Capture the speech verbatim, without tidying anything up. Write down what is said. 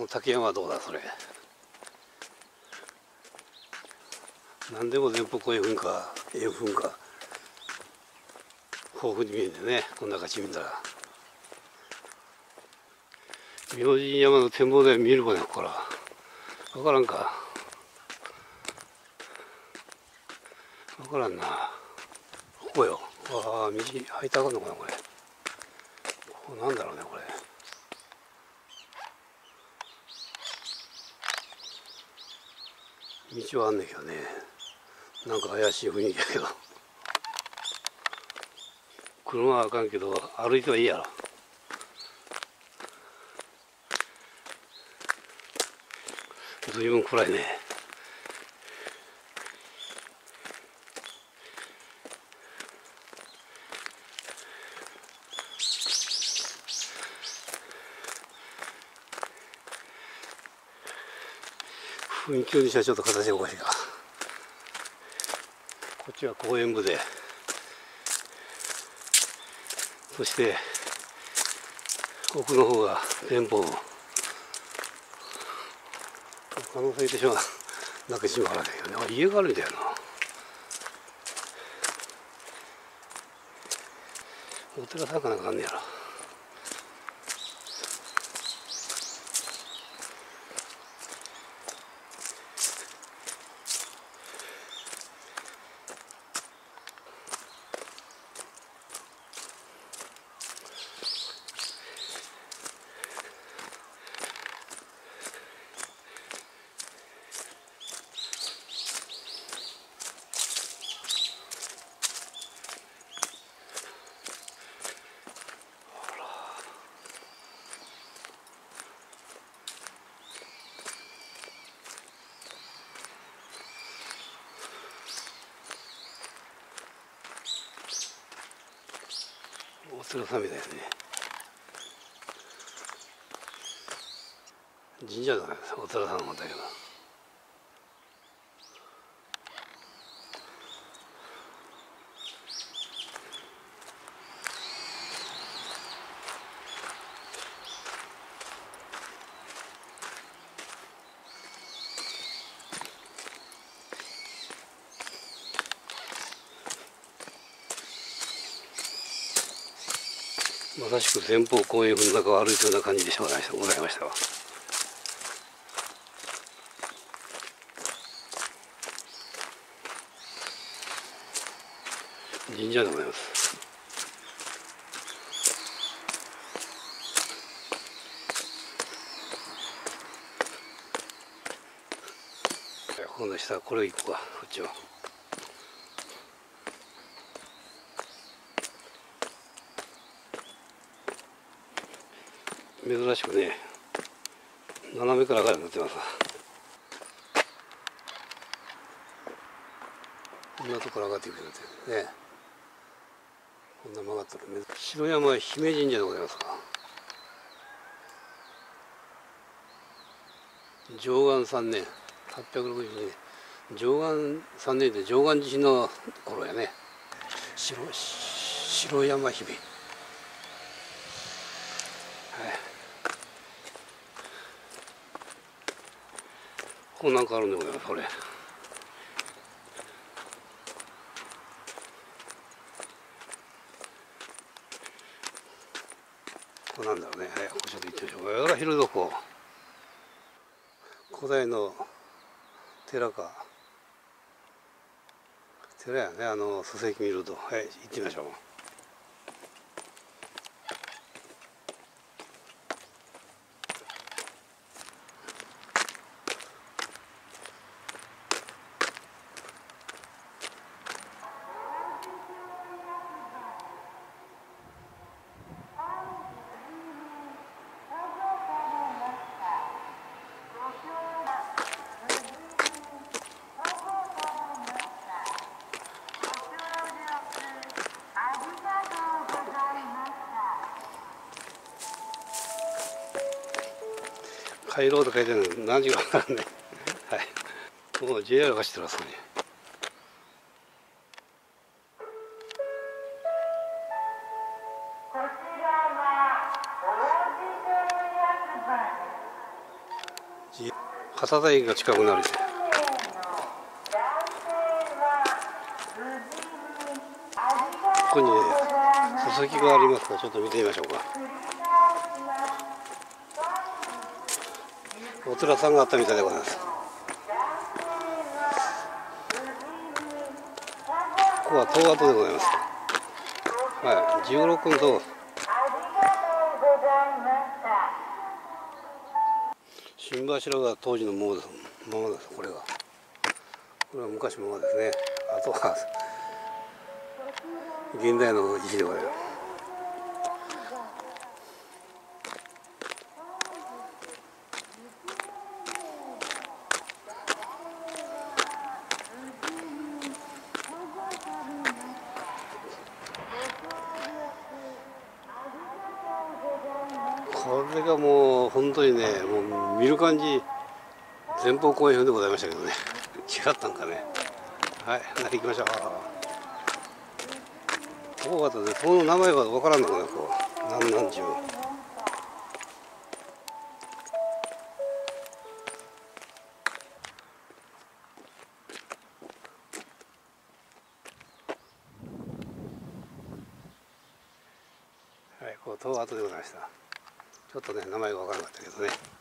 の竹山はどうだそれ。何でも前方後円墳か円墳か豊富に見えるんでね、こんな感じ見たら。明神山の展望台見えるかね、ここから分からんか分からんな。ここよ。ああ、道入ったらあかんのかなこれ。ここなんだろうねこれ。道はあんねんけどね、なんか怪しい雰囲気やけど。車はあかんけど歩いてはいいやろ。随分暗いね。雰囲気にしてはちょっと形がおかしいか。こっちは公園部で、そして奥の方が店舗。可能性としてはなんか一番あらないけどね。あ、家があるみたいな。お寺さんかなんかあんねやろ。お寺さんみたいですね。神社だね、お寺さんなんだけど。まさしく前方後円墳の中を歩いてるような感じでしょうがないございましたわ。神社でございます。今度下これ行こうか、こっちは。珍しくね、斜めから上がるようになってます。こんなところ上がっていくようになってるね。こんな曲がってる。城山姫神社でございますか。貞観さんねん、はっぴゃくろくじゅうにねん、貞観さんねんで貞観地震の頃やね。城城山姫。はい。ここなんかあるんでございます、これ。これなんだろうね。はい、ここちょっと行ってみましょう。やら広床。古代の寺か。寺やね、あの礎石見ると。はい、行ってみましょう。帰ろうと書いてあるの何時か分からんね。はい。もう ジェイアール が走ってますね。 片田駅が近くなるし、ここにね書籍がありますから、ちょっと見てみましょうか。お寺さんがあったみたいでございます。ここは東跡でございます。はい、じゅうろくの塔。新柱が当時のものです、ままです。これがこれは昔のままですね。あとは現代の石でございます。これがもう本当にね、もう見る感じ前方後円墳でございましたけどね、違ったんかね。はい、行きましょう。大型でその名前は分からんのかな、こう南南十。はい、こう東跡でございました。ちょっとね名前が分からなかったけどね。